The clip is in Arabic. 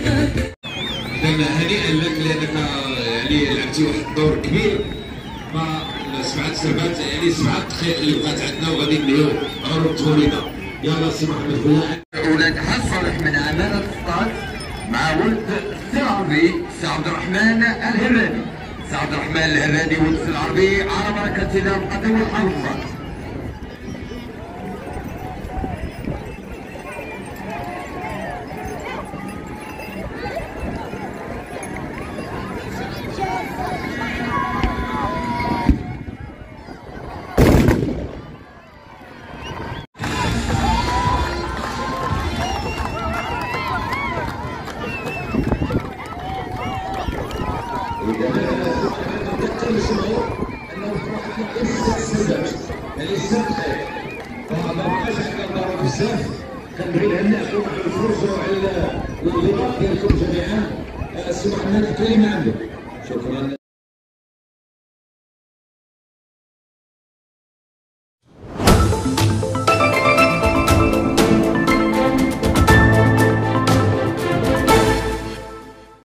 هنيئا لك لانك يعني لعبتي واحد الدور كبير مع 7 سنوات، يعني 7 دقائق اللي بقات عندنا وغادي نبداو عروض توليده. يلا سي محمد خويا. ولاد حاج صالح من امانه السطاد مع ولد السي العربي السي عبد الرحمن الهرادي. السي عبد الرحمن الهرادي ولد السي العربي على بركه الله القدر والحظ. كنبغي نهنئكم على الفوز وعلى الانضباط ديالكم جميعا. السي محمد كلمه عندك. شكرا.